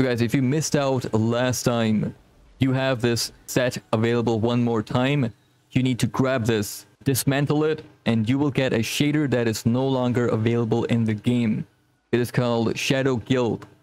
So guys, if you missed out last time, you have this set available one more time. You need to grab this, dismantle it, and you will get a shader that is no longer available in the game. It is called Shadow Guild.